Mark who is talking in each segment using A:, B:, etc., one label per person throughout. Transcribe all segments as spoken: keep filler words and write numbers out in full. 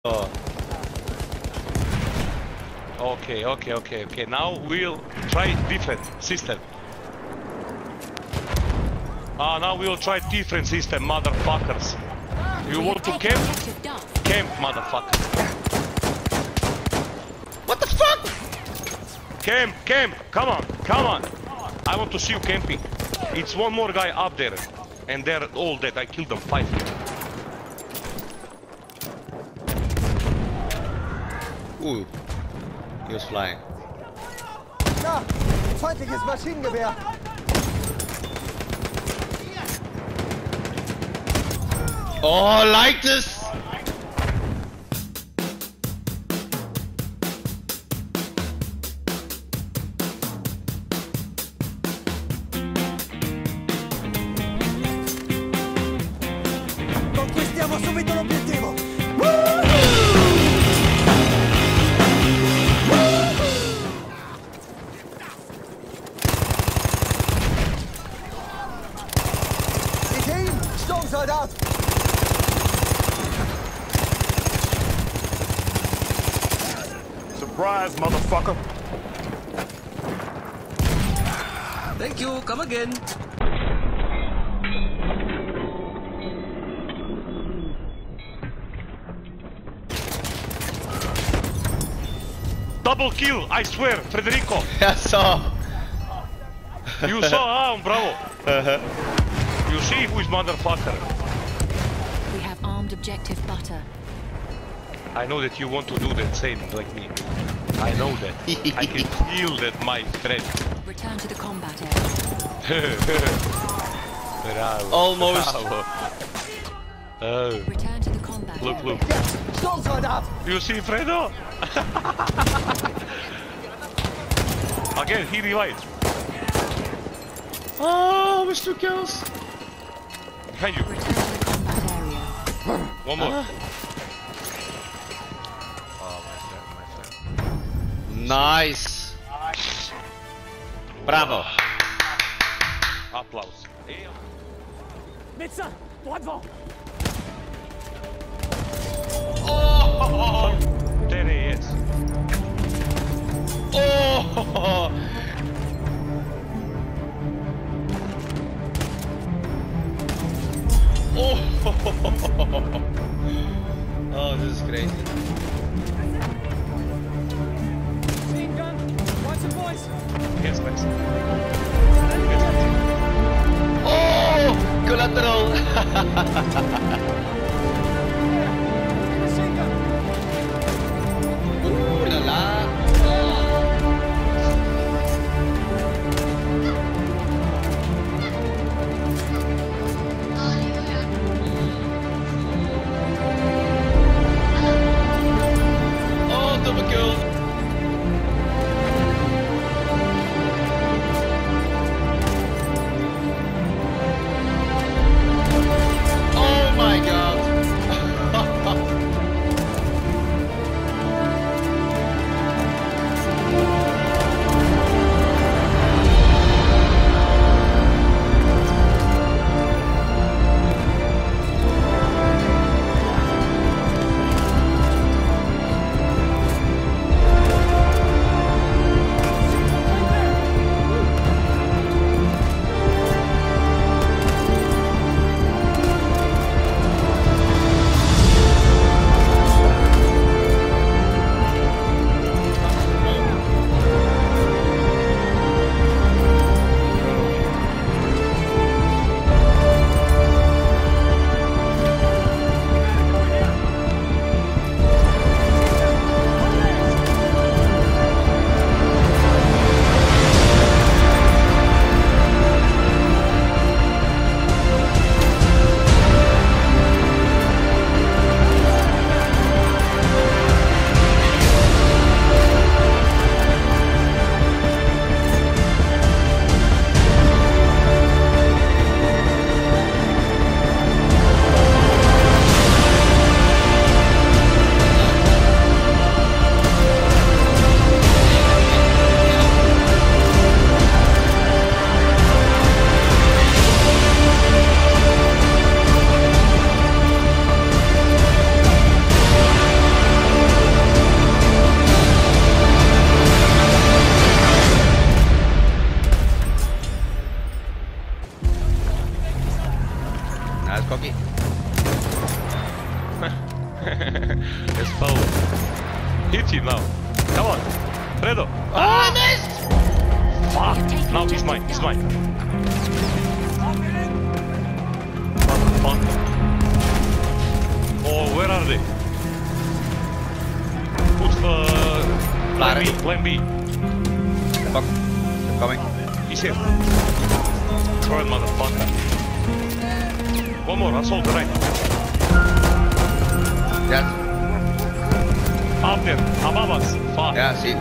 A: Oh. Okay, okay, okay, okay. Now we'll try different system. Ah, now we'll try different system, motherfuckers. You want to camp? Camp, motherfucker. What the fuck? Camp, camp. Come on, come on. I want to see you camping. It's one more guy up there, and they're all dead. I killed them five.
B: Ooh, he was flying.
C: Na, feindliches Maschinengewehr.
B: Oh, like this.
C: Conquistiamo subito l'obiettivo. Sturmsoldat!
D: Surprise, motherfucker!
E: Thank you, come again.
A: Double kill, I swear, Federico.
B: I saw.
A: You saw, ah, bravo.
B: Uh-huh.
A: You see who is motherfucker.
F: We have armed objective butter.
A: I know that you want to do the same like me. I know that. I can feel that, my friend.
F: Return to the combat area.
A: Bravo.
B: Almost.
A: Bravo. Oh.
F: Return to the combat
A: Look,
F: area.
A: look.
C: Sturmsoldat!
A: You see Fredo? Again, he revived.
B: Oh, with two kills.
A: Behind you.
F: Return to the combat area.
A: One more.
B: Uh.
A: Oh, my friend, my friend.
B: Nice. Bravo.
A: Applause.
C: Médecin, droit devant!
B: Oh.
A: There he is.
B: Oh. Oh. Oh, this is crazy.
C: Machine gun, watch the boys!
A: Yes, guys.
B: Oh, collateral.
C: Machine gun!
B: Ooh la la. Oh, double kill. Oh my god.
A: Let's follow. Hit him now. Come on. Fredo.
B: Ah, nice!
A: Fuck. Now he's mine. He's mine. Motherfucker. Oh, where are they? Put uh, plan B. Plan B.
B: Fuck. I'm coming.
A: He's here. Throw it, motherfucker. One more. Assault right.
B: Dead.
A: Up there. Above us. Fuck.
B: Yeah, see.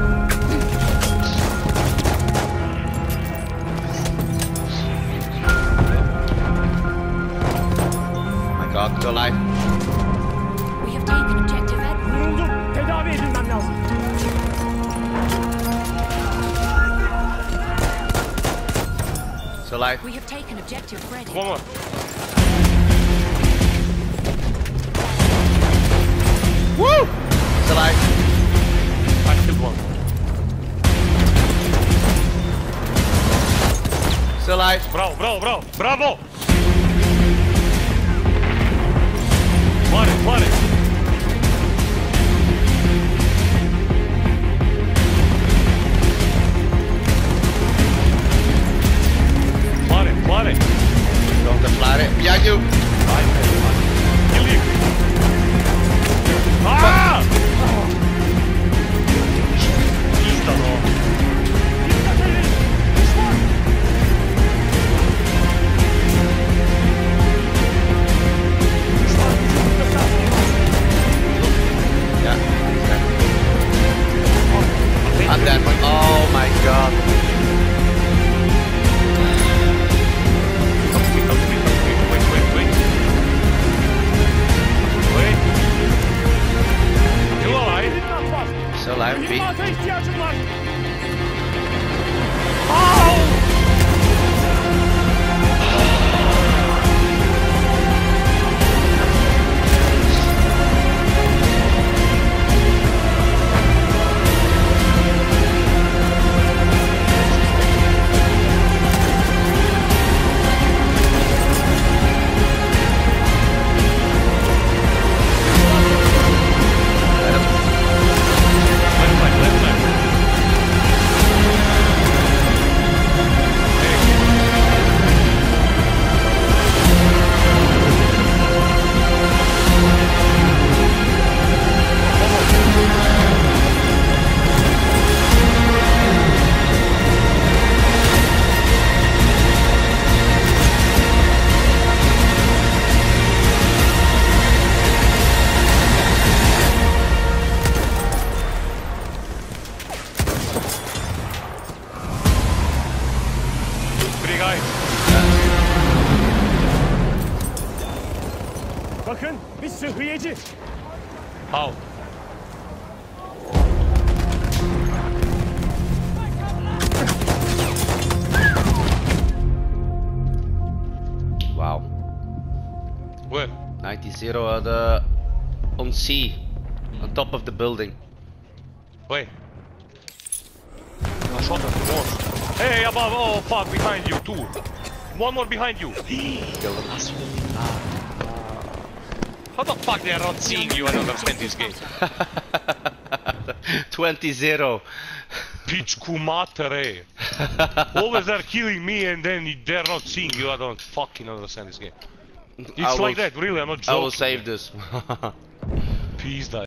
B: Oh my god, still alive.
F: We have taken objective Ed.
C: Vuruldum. Tedavi edilmem lazım.
B: Still alive.
F: We have taken objective Freddy.
A: One more.
B: Woo! Still alive.
A: I killed one.
B: Still alive.
A: Bravo, bravo, bravo. Bravo! Flood it, flood it. Flood it, flood it.
B: Don't fly it. Behind you.
A: Kill you. Ah! Pista no.
B: Yeah. I'm dead. Oh my god.
A: Come to me, come to me, come to me. Wait, wait, wait. Wait. You alive?
C: Edilmem var.
B: Still alive. B.
C: Mühimmata ihtiyacım var.
A: Left side, left side. Three guys.
C: Bakın bir sıhhiyeci.
A: How?
B: Wow.
A: Where?
B: ninety zero at the on C, on top of the building.
A: Wait. I shot at more. Hey, above! Oh fuck! Behind you, two. One more behind you.
B: Kill them.
A: How the fuck they are not seeing you? I don't understand this game.
B: twenty zero.
A: Pičku matere. Always they're killing me and then they're not seeing you. I don't fucking understand this game. It's
B: I will-
A: like that, really. I'm not
B: I
A: joking.
B: will save this.
A: Pizda